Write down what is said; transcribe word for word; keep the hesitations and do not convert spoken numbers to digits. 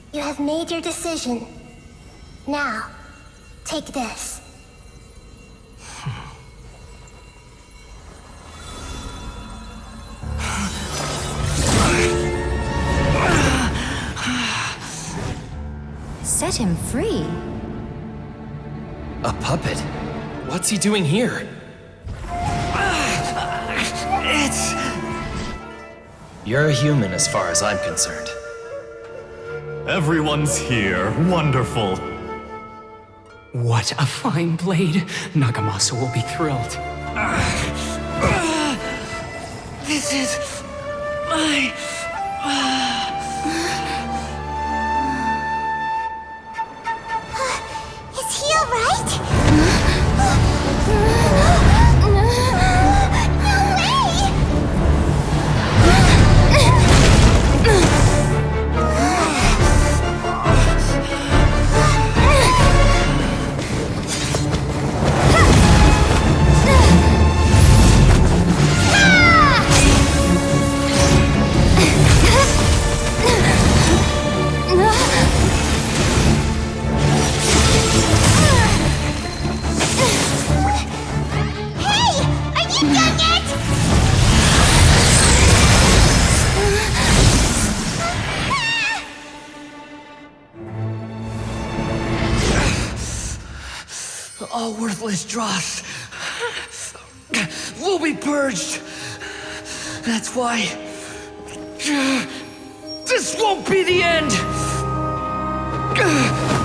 You have made your decision. Now, take this. Set him free. A puppet? What's he doing here? It's... You're a human as far as I'm concerned. Everyone's here. Wonderful. What a fine blade. Nagamasa will be thrilled. This is... my... Is he alright? All worthless dross will be purged. That's why this won't be the end.